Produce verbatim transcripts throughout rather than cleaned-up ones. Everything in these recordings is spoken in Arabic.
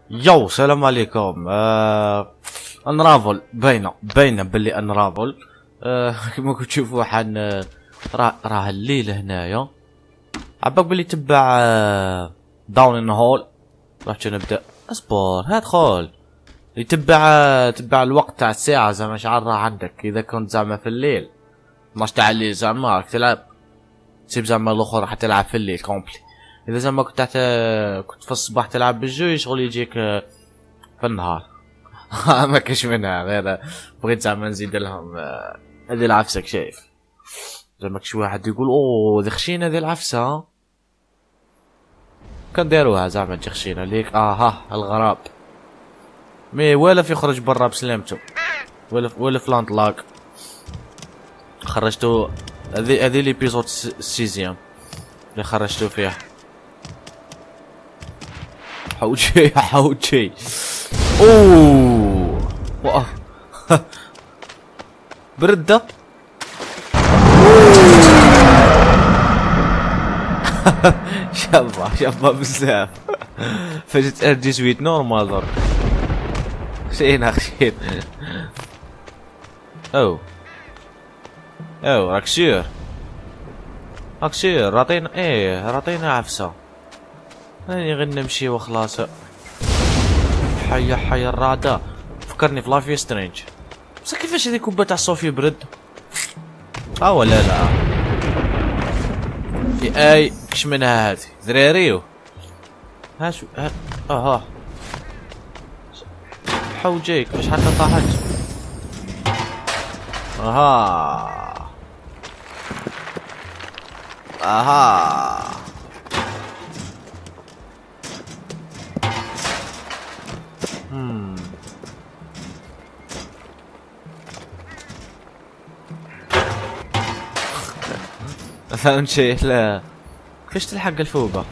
يو السلام عليكم. آه انرافل باينه باينه باللي انرافل. آه كما كنت تشوفوا حن راه راه الليل هنايا. عباك باللي تبع آه داون ان هول. راح نبدا. اصبر هادخل يتبع آه تبع الوقت تاع الساعه زعما شحال راه عندك. اذا كنت زعما في الليل اثناش تاع الليل زعما راك تلعب تسيب زعما الاخر راح تلعب في الليل كومبلي. اذا زعما كنت تحت كنت في الصباح تلعب بالجو شغل يجيك في النهار. ما كاش منها غير بغيت زعما نزيد لهم هذه العفسه. شايف زعما كش واحد يقول اوه ذي خشينه ذي العفسه كنديروها زعما تجي خشينه ليك. اها الغراب مي ولا في خرج برا بسلامته ولا ولا في لانطلاق خرجتو. هذه هذه ليبيزود سيزيام اللي خرجتو فيها. حوجي حوجي اوه واه برده. شابه شابه بزاف. فجت ار دي سويت نورمال درك خشينا خشين. او او راك سير راك سير راطينا ايه راطينا عفسه. هاني غير نمشي وخلاص. حيا حيا الرعدة فكرني في لايف سترينج. بصح كيفاش هذيك كوبا تاع صوفي برد؟ اه ولا لا اي كش منها هذه ذراريو. ها شو ها اها حوجيك فاش حتى طاحت. اها اها امم فهمت شيء. لا كيفاش تلحق الفوقه؟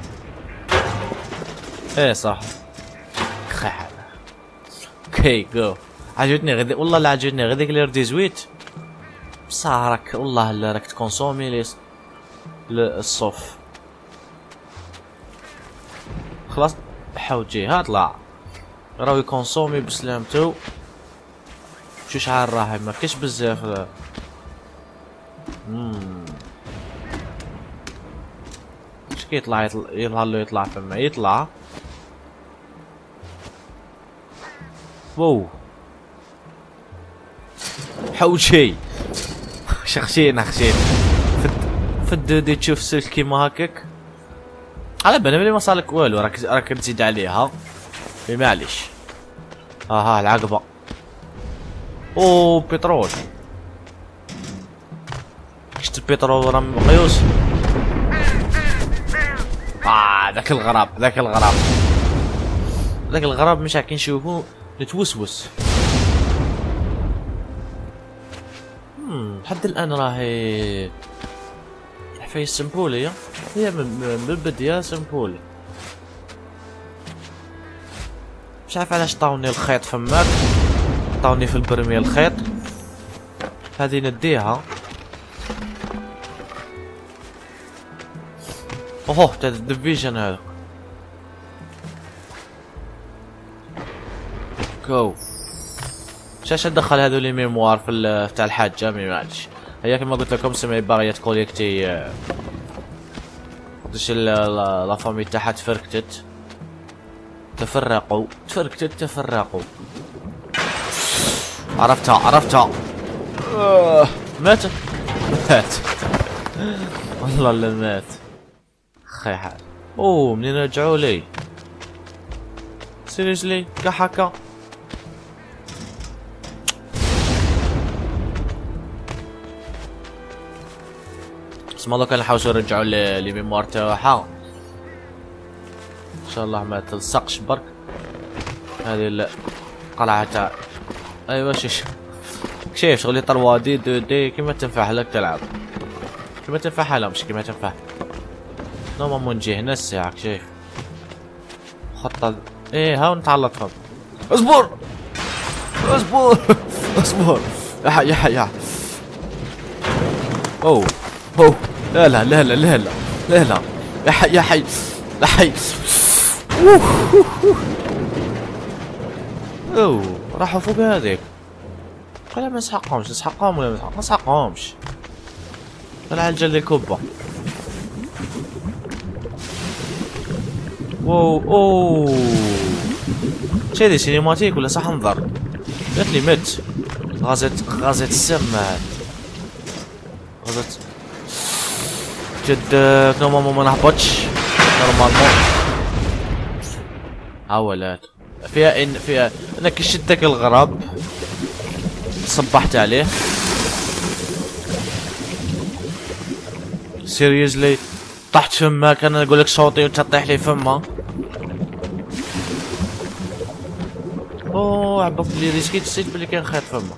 ايه صح خي حاله. اوكي جو عجبتني غدي والله لا عجبتني غديك اللي ردي زويت. بصح راك والله لا راك تكونسومي لي الصوف خلاص. حوجي ها طلع راهو يكونسومي بسلامتو. شو شحال راهي ما كاش بزاف. امم اش كيطلع يظهر له يطلع فما يطلع. واو حوشي شخشينا خشين فد دي تشوف سلك كيما هكاك. على بالي ملي ما صارلك والو راك راك تزيد عليها معليش. اها العقبه اوه بترول. شفت البترول راه مقيوس. اه ذاك الغراب ذاك الغراب ذاك الغراب مش كي نشوفو نتوسوس. امم لحد الان راهي حفايس سمبولي. هي من البداية سمبولي. مش عارف علاش طاوني الخيط فماك طاوني في البرميل الخيط. هذه نديها. اوه تاع الديفيجن هذا. كو شاش ندخل هذو لي ميموار في تاع الحاجه مي معليش. هي كما قلت لكم سمي باغيه تكوليكتي قداش لا فامي تاعها تفركتت تفرقوا تفركتت تفرقوا. عرفتها عرفتها. آه. مات مات والله لا مات خي حال. اوه منين رجعوا لي سيريسلي كحكا. اسمع الله كان نحاولوا نرجعوا لي ميموار تاعها ان شاء الله ما تلصقش برك. هذه القلعه تاع ايوا شيش شايف شغلي طروا دي دو دي كيما تنفع لك تلعب كيما تنفع لها مش كيما تنفع. نورمالمون نجي هنا الساعه شايف خطه ايه ها نتعلقهم. اصبر اصبر اصبر يا حي يا حي يا اوه اوه لا لا لا لا لا لا لا يا حي يا حي يا حي. اوه راحوا فوق هذيك. قال ما نسحقهمش، نسحقهم ولا ما نسحقهمش. طلع الجل الكبة. واو اوه شادي سينيماتيك ولا صح انظر. قالت لي مت. غازت غازت السماعات. غازت جد نورمالمون ما نهبطش نورمالمون. عولات فيها ان فيها انا كي شدك الغراب صبحت عليه. سيريزلي طحت فمك. انا اقول لك صوتي وانت تطيح لي فمه. اوه عباك بلي ريسكيت نسيت بلي كاين خيط فمه.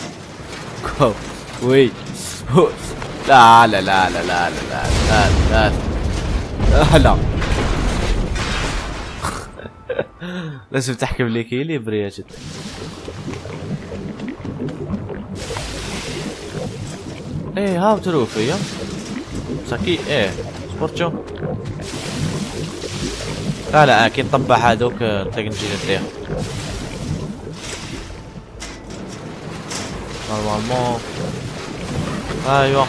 وي لا لا لا لا لا لا لا لا لا لا لازم تحكي بلي كيلي بريا جدا. ايه هاو تروفي ساكي ايه سبورتشو. لا لا كي نطبع هذوك نطيق نجي نديهم نورمالمون. ايوا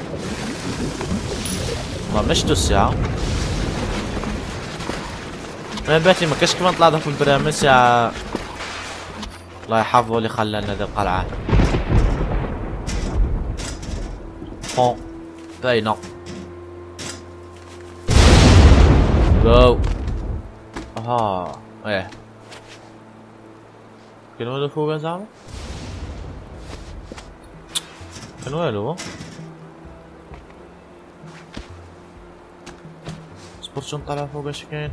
ما مشتو الساعة. انا باتي ما كاش كيما نطلع في البرنامج ساعة. الله يحفظه اللي خلانا ذا القلعة. بون باينة جو. اها ايه كاين والو فوقها زعما؟ كاين والو. صبرت شو نطلع فوق اش كاين.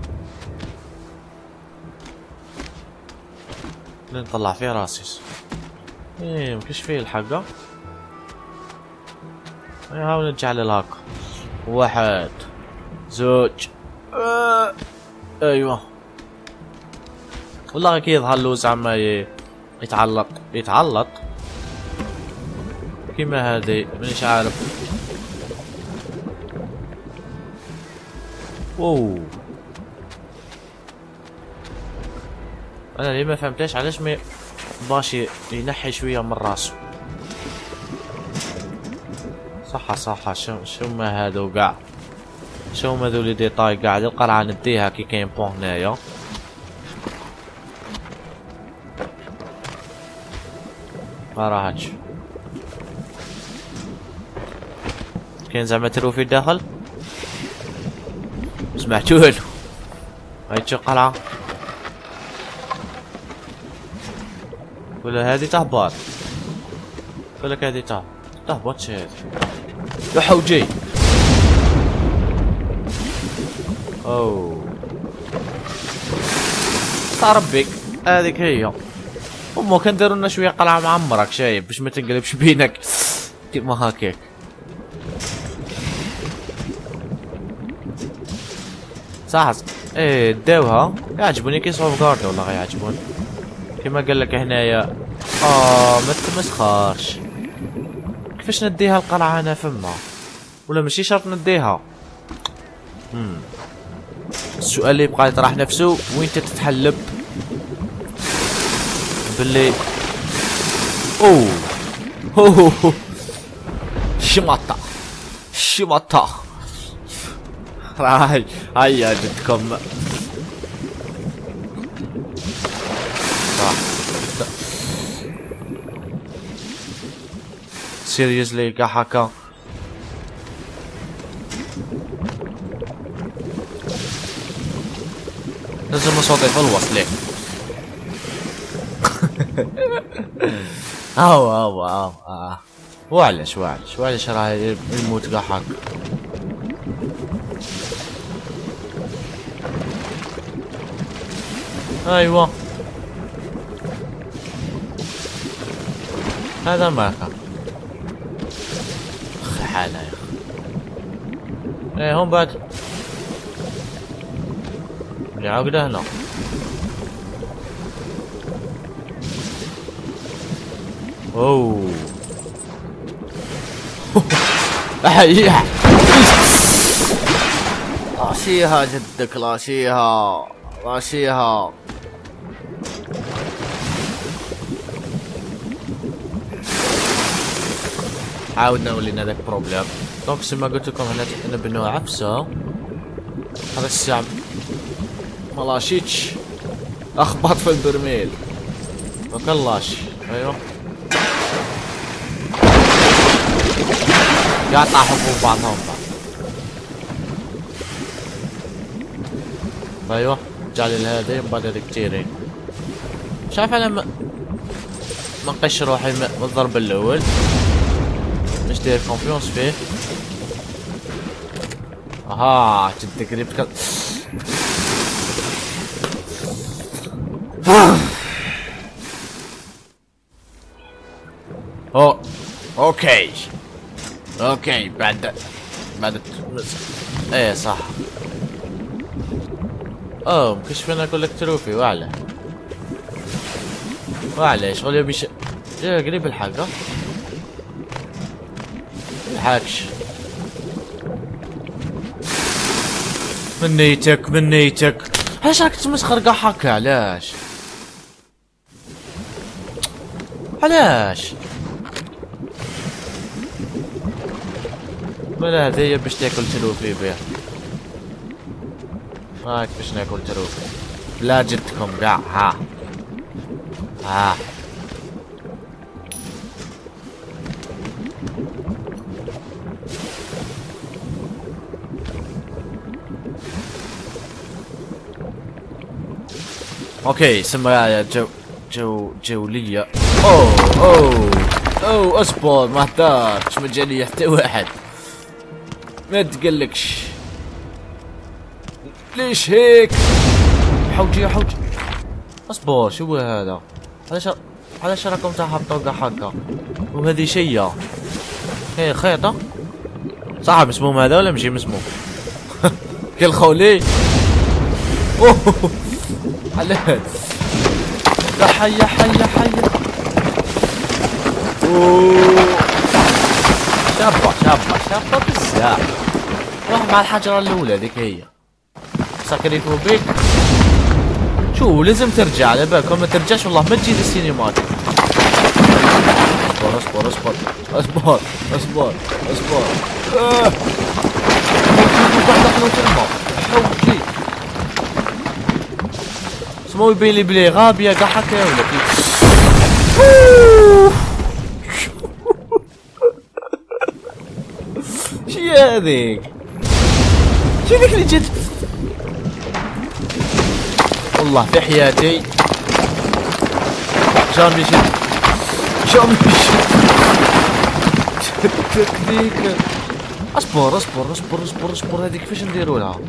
اللي نطلع فيه راسي. ايه مكاش فيه الحقة. هاو نرجع للهاك. واحد زوج آه. ايوه والله كي يظهر له زعما يتعلق يتعلق كيما هادي مانيش عارف. اوه انا اللي ما فهمتش علاش ما باش ينحي شويه من راسه. صح صح شو شو ما هادو كاع شو ما ذولي ديطاي قاعد القلعة نديها كي كاين بون هنايا. ما راحتش. كاين زعما تروفي الداخل سمعتوه. هاي شو قلعة ولا هذه تهبط؟ قولك هذه تهبط تهبطش هذه. يا حوجي اوه ربك هذيك هي. امو كنديروا لنا شويه قلعه معمرك شايب باش ما تنقلبش بينك كيما هكاك. صح ايه داوها يعجبوني كي سوف جارد والله غيعجبوني كيما قال لك هنايا. اه ما تمسخرش. كيفاش نديها القلعه انا فما ولا ماشي شرط نديها. امم السؤال اللي يبقى يطرح نفسه وين تتحلب باللي اوه اوه شمطة شمطة. هاي هيا جدكم صح. سيريزلي كا حكا لازم صوتي في الوسط ليه. او او او اه وعلاش وعلاش وعلاش راه يموت كاع هكا. ايوا هذا ما كان حالة يا اخي. ايه هم بعد اللي عقده هنا. اوه احيح راشيها جدك راشيها راشيها. عاودنا ولينا داك بروبليم. دونك سما قلت لكم هنا نبنوا عفسه. هذا الساعه ملاشيتش اخبط في البرميل ما كلاش. ايوه قاعد طاحوا فوق بعضهم بعض. ايوه جالي لهذا بدل كتيرين. شايف انا ما نقش روحي من الضرب الاول مش داير كونفيونس فيه. اها جد قريب كذا. او اوكي اوكي بعد بعد ايه صح. اوه مكشفين اقول لك تروفي واعلى واعلى شغل يبي ش... جا قريب الحلقة الحاكش. من نيتك من نيتك. علاش راك تمسخر كاع هكا؟ علاش علاش مالا هذيا باش تاكل تروفي بها. هاك باش ناكل تروفي بلا جدكم كاع. ها ها اوكي سما جو جو جولية. اوه اوه اوه اصبر ما هدرتش ما جاني حتى واحد ما تقلقش. ليش هيك؟ حوجي يا حوجي اصبر شو هذا؟ علاش علاش راكم تهبطوا كاع هكا؟ وهذه شيء هي خيطة صاحب مسموم هذا ولا ماشي مسموم؟ كل خولي اوه علاه لا حيا حيا حيا. اوه شابة شابة شابة بزاف. روح مع الحجرة الأولى ذيك هي سكريتو بيك. شو لازم ترجع على بالكم ما ترجعش والله ما تجي للسينمات. اصبر اصبر اصبر اصبر اصبر اصبر اه حوجي سمو يبين لي بلي غابية كاع هكا ولا كيف؟ شي هذيك؟ شي ذيك اللي جت؟ والله في حياتي شلون مشيت شلون مشيت ذيك. اصبر اصبر اصبر اصبر اصبر هذيك كيفاش نديرو لها؟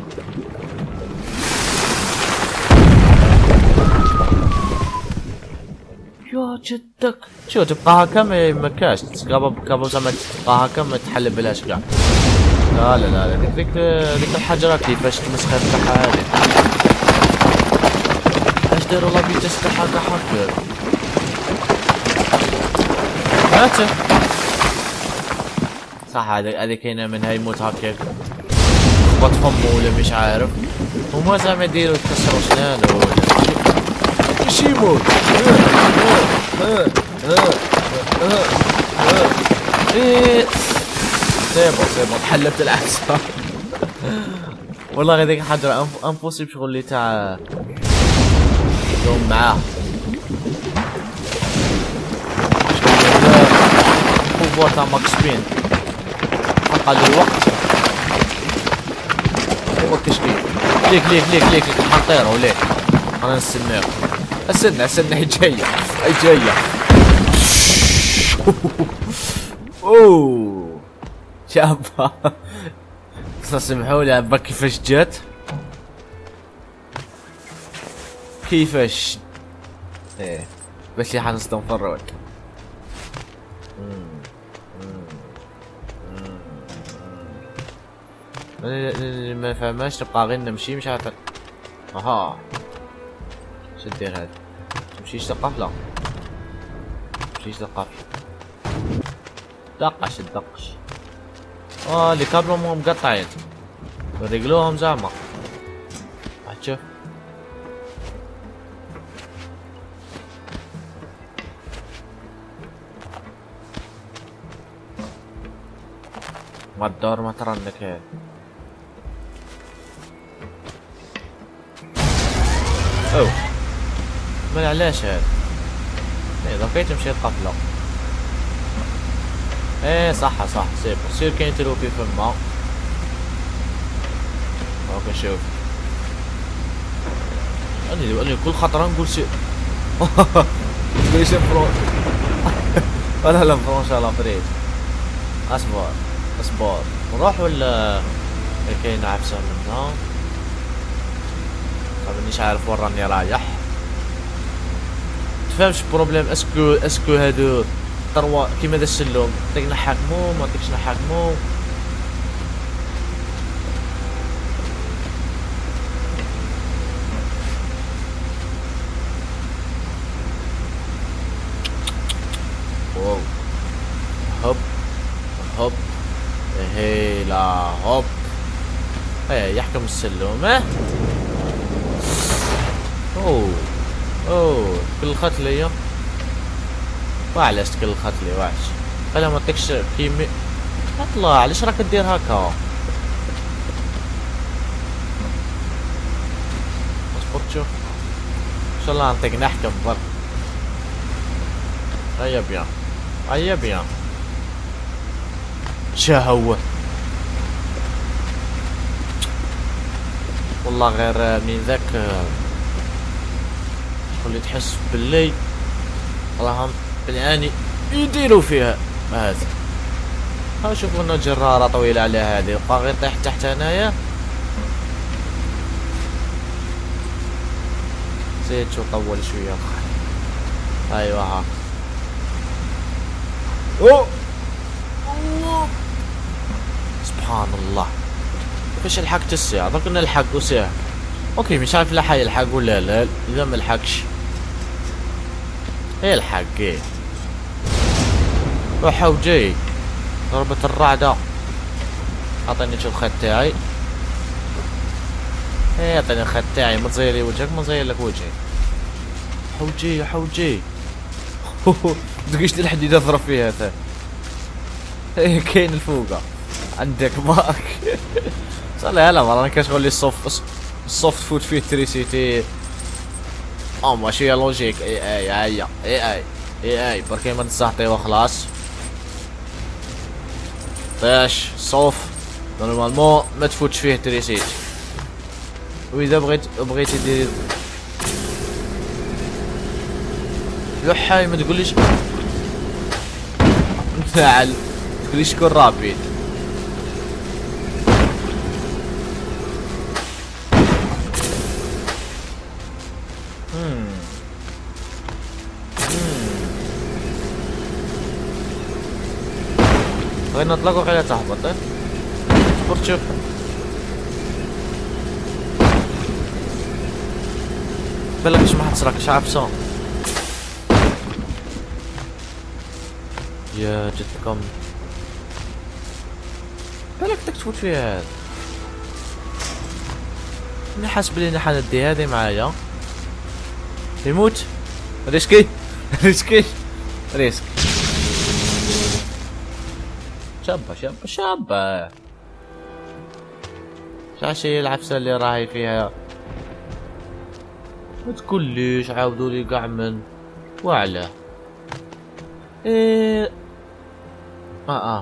يا جدك شو تبقى هكا ما مكاش قبل قبل زعما تبقى هكا ما تحل بلاش كاع. لا لا لا ديك ديك ديك الحجرة كيفاش تمسخر تاعها هذه؟ اش داروا لا بيتس تاعها كاع هكا؟ ماتت صح. هذا هذا كاينه منها يموت هكاك خبط فمو ولا مش عارف. هما زعما يديروا يكسروا سنانه ولا شي يموت. ايه سيبو سيبو تحلبت العسل. والله هذيك حجرة امبوسيبل شغل اللي تاع يوم معاه البوفوار تاع ماكس بين حقا الوقت هو كشكيل. ليك ليك ليك ليك ليك حنطيرو ليك انا نستناو. استنى استنى هي جاية هي جاية. اوه شابة سمحوا لي عبا كيفاش جات كيفاش ايه باش لي حنصدم في الرود. ما فهماش تبقى غير نمشي مش عارف. اها شو دير هاد؟ تمشيش تقف لا تمشيش تقف دقش تدقش. اه اللي كابلهم هم مقطعين رجلوهم زعما شوف. ما الدور ما ترنك هاد. او ما علاش هاد؟ ايه دوكا تمشي القفلة. ايه صح صح سير سير كاين تروفي فما. هاك نشوف. اني اني كل خطرة نقول سير. ليش فرون؟ ولا لا فرونش على فريد. اصبر اصبر نروح ولا كاين عفسة منها؟ مانيش عارف وين راني رايح. تفهمش بروبليم اسكو اسكو هادو تروا كيما هذا السلم تيك نحاكمو ما تيكش نحاكمو. واو هوب هوب هيلا هوب. ايه يحكم السلم. اه اوه اوه كل خطلية وعلاش كل خطلي واش خليها ما تكش كيمي. اطلع علاش راك دير هكا؟ اصبر تشوف ان شاء الله نطيق نحكم برك. هيا بيان هيا بيان. شا هو والله غير من ذاك اللي تحس باللي راهم بالعاني يديروا فيها هذا. ها شوفوا لنا جرارة طويلة على هذه يبقى غير طيح تحت هنايا. زيد شو طول شوية ايوا هاك. اوه سبحان الله كيفاش لحقت الساعة؟ دوك نلحق وساعة. اوكي مش عارف لا حيلحق ولا لا. اذا ما لحقش يلحق ايه. روح وجاي ضربة الرعدة. عطيني شو الخيط تاعي. ايه عطيني الخيط تاعي. ما تزيري وجهك ما تزير لك وجهي. حوجي حوجي. تلقيش الحديد يضرب فيها تا. ايه كاين الفوقة عندك باك. صلي هلا مرة كتقول لي الصوف الصوفت فوت فيه تريسيتي. اه ماشي لوجيك. اي اي هيا اي اي اي اي بركي ما نستعطيو خلاص. باش صوف نورمالمون ما تفوتش فيه تريسيت. واذا بغيت بغيتي دير لحاي ما تقوليش تعال تقوليش كون رابيد. غير نطلق وغير تهبط. اصبر شوف بالك اش ما حتصركش عفسة. يا جدكم بالك بدك تفوت فيها هاد. انا حاس بلي انا حندي هادي معايا. يموت ريسكي ريسكي ريسك. شابة شابة شابة. شاش هي العفسة اللي راهي فيها؟ ما تقوليش عاودوا لي كاع من وعلاه. ايه اه اه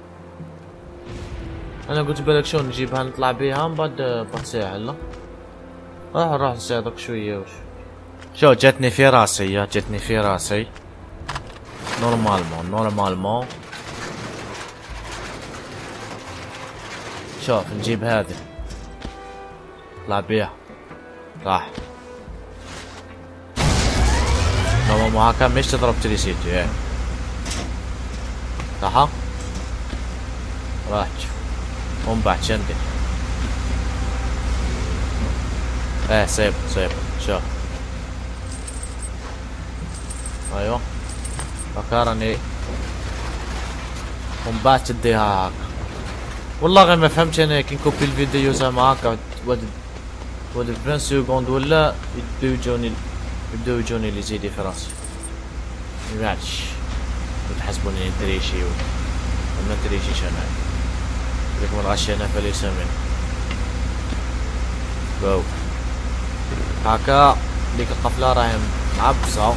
انا قلت بالك شو نجيبها نطلع بيها من بعد بتساعد. لا راح راح نساعدك شوية وش. شو جاتني في راسي يا جاتني في راسي نورمالمون نورمالمون. شوف نجيب هذه نطلع بيها. راح نورمالمون هاكا مش تضرب تريسيتي. ايه صح راح تشوف ومن بعد شندي. ايه سيب سيب شوف ايوه فكرني ومن بعد تديها هاكا. والله غير ما فهمتش انا كي نكوبي الفيديو زعما هاكا ود ود عشرين سكوند ولا يبداو يجوني يبداو يجوني لي زيدي في راسي. معليش تحسبوني ندريشي وما ندريشيش انا. ذيك من غشنا فليس منه. واو هكا ديك القفله راهي معبصه.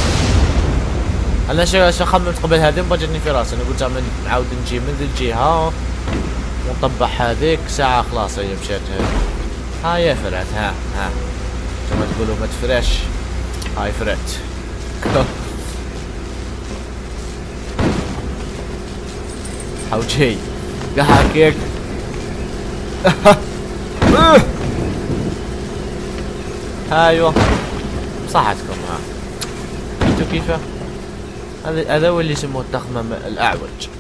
انا شا شا خممت قبل هذه ما جاتني في راسي، انا قلت نعاود نجي من ذي الجهه ونطبع هذيك ساعه خلاص هي مشات هذه. هاي فرات ها ها كما تقولوا ما تفرش. هاي فرات حوجي قهاكيك ايوه صحتكم. ها شفتوا كيفه؟ هذا هذا هو اللي يسموه التخمم الاعوج.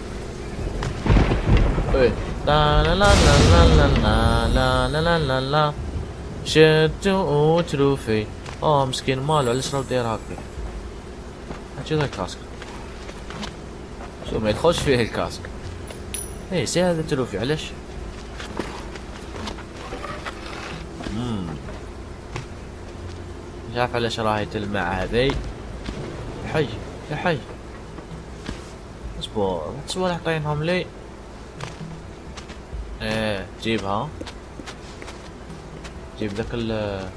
ايه لا لا لا لا لا لا لا لا لا لا شدوا تروفي. اوه مسكين مالو علاش راه داير هكا؟ هاتي ذا الكاسك شو ما يدخلش فيه الكاسك. ايه سي هذا تروفي علاش؟ امم مش عارف علاش راهي تلمع هذي. حي يا حي اصبر تصور عطينهم لي. ايه جيبها جيب ذاك ال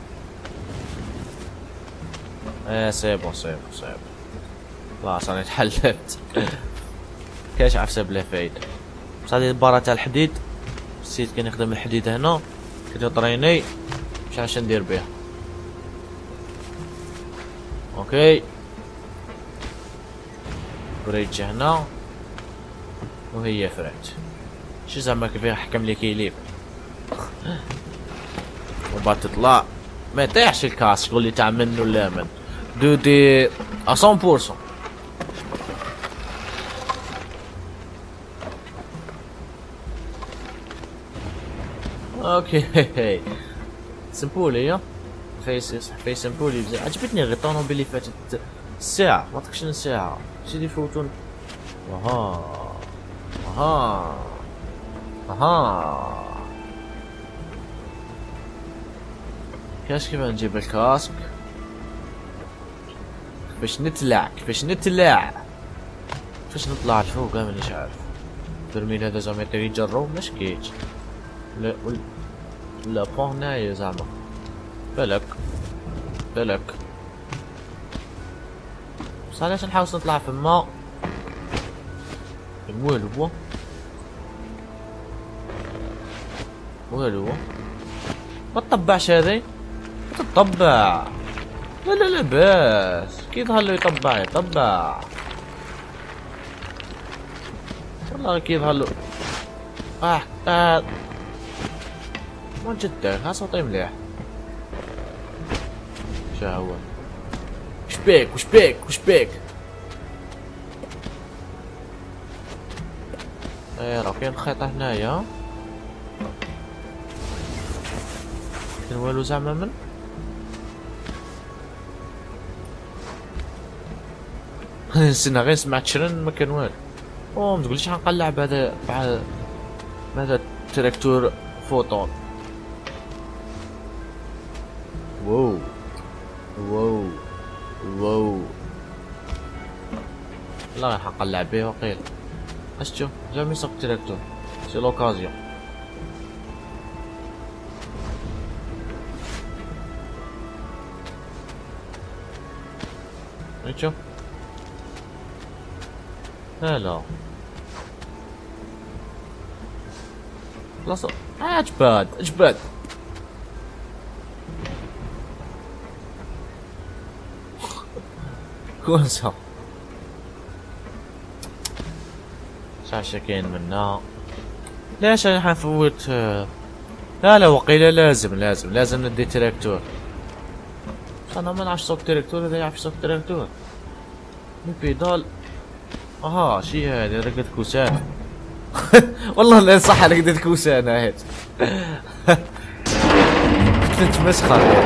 ايه سيبو سيبو سيبو خلاص انا تحلفت. كاش عفسب له فايدة. بصح هذه البارة تاع الحديد نسيت كي نخدم الحديد هنا كنت طريني مش عارف ندير بيها. اوكي بريدج هنا وهي فرات. شو زعما كيف حكم لي كيليب وبعد تطلع ما يطيحش الكاس تقول لي تاع من ولا من دودي مية بالمية. اوكي سمبولي فيس فيس سمبولي بزاف. عجبتني غير الطوموبيل اللي فاتت الساعة ما عطاكش الساعة سيدي يفوتون. اها اها اها كاش كيف نجيب الكاسك؟ كيفاش نتلع كيفاش نتلع كيفاش نطلع لفوق مانيش عارف. البرميل هذا زعما يطير يجرو مشكيت. لا لا بون هنايا زعما بالك بالك. بصح علاش نحاول نطلع فما والو والو ما تطبعش هذي ما تطبع. لا لا لا باس كي يظهر له يطبع يطبع والله كي يظهر له. اه اه من جدك ها صوتي مليح. شا هو وش بيك وش بيك وش بيك؟ ايه راه كاين خيطة هنايا كاين والو زعما من نستنى غير سمعت شرن ما كان والو. اوه متقوليش حنقلع بهذا بهذا بهذا التراكتور فوطون. واو واو واو لا حنقلع بيه وقيل. اش تشوف جامي يسوق التراكتور سي لوكازيون. شوف هلا خلاص اجباد اجباد. كونسا شاشة كاين منا. ليش انا حنفوت؟ لا لا وقيله لازم لازم لازم ندي تراكتور. انا ما نعرفش سوق تراكتور هذا يعرف سوق تراكتور. البيدال اها شي هذه رقدة كوسان. والله لا صح رقدة كوسان هاد. كنت مسخر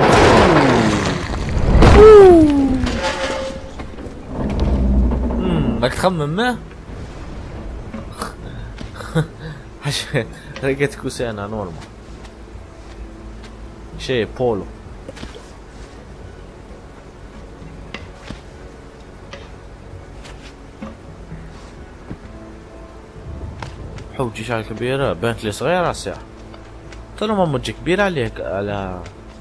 امم راك تخمم ما رقدة كوسان نورمال شي بولو. حوجي شعر كبيرة بانت لي صغيرة الساعة. قلت له ماما تجي كبيرة عليك على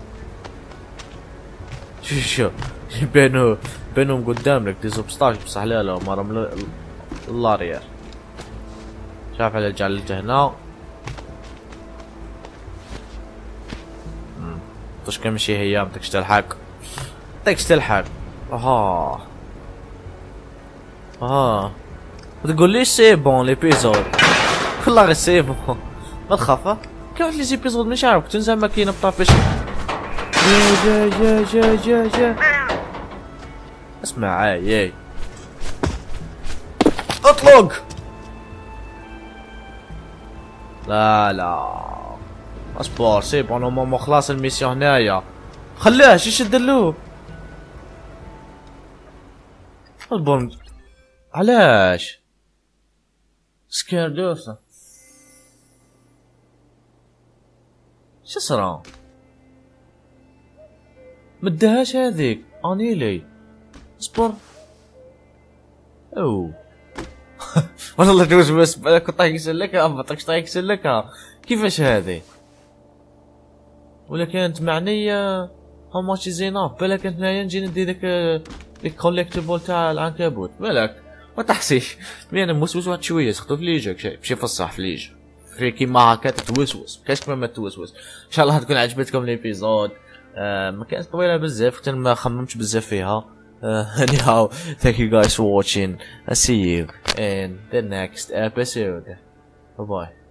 شو شو بينو بينهم قدام لك دي زوبستاك بصح لا لا مرة اللارير. شاف على جعلته هنا طش كمشي هي بدك تلحق بدك تلحق. اها اها تقول لي سي بون ليبيزود والله غير سي بون ما تخاف. كيف لي زيبيزود مش عارف كنت نزعم ماكينة بطافش. جا جا جا جا جا اسمع عاي اطلق. لا لا اصبر سي بون ماما خلاص الميسيون هنايا خليه شو يشد اللوب. اصبر علاش سكير دوسة شو صرا مدهاش هذيك انيلي. اصبر او والله جوز بس بالك طايق يسلكها ابطك طايق يسلكها كيفاش هذه ولا كانت معنيه هاو ماتش زينه بالك هنايا نجي ندي داك الكوليكتيبل تاع العنكبوت بالك ما تحسيش مي انا موسوس واحد شويه سختو في ليجك شي مشي في الصح في ليج في كيما هكا تتوسوس كاش كما ما توسوس. ان شاء الله تكون عجبتكم ليبيزود. آه ما كانت طويله بزاف كنت ما خممتش بزاف فيها. Uh, anyhow, thank you guys for watching. I'll see you in the next episode. Bye bye.